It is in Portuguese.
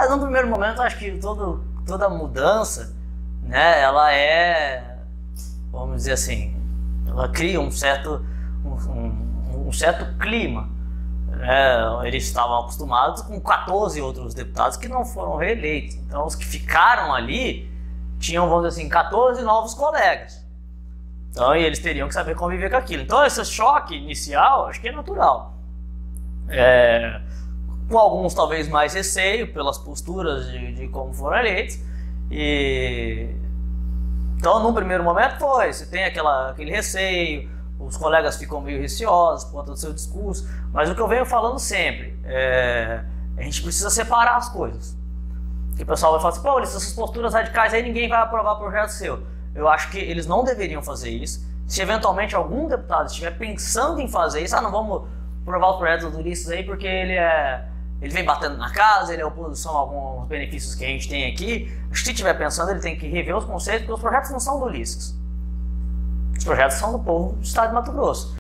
No primeiro momento, acho que toda mudança, né, ela é, vamos dizer assim, ela cria um certo clima. Eles estavam acostumados com 14 outros deputados que não foram reeleitos. Então, os que ficaram ali tinham, vamos dizer assim, 14 novos colegas. Então, e eles teriam que saber conviver com aquilo. Então, esse choque inicial, acho que é natural. Com alguns, talvez, mais receio pelas posturas de como foram eleitos. Então, num primeiro momento, você tem aquele receio, os colegas ficam meio receosos por conta do seu discurso, mas o que eu venho falando sempre a gente precisa separar as coisas. Porque o pessoal vai falar assim, pô, essas posturas radicais aí ninguém vai aprovar projeto seu. Eu acho que eles não deveriam fazer isso. Se eventualmente algum deputado estiver pensando em fazer isso, não vamos aprovar o projeto do Ulisses aí porque ele vem batendo na casa, ele é oposição a alguns benefícios que a gente tem aqui. Se estiver pensando, ele tem que rever os conceitos, porque os projetos não são do Ulisses. Os projetos são do povo do estado de Mato Grosso.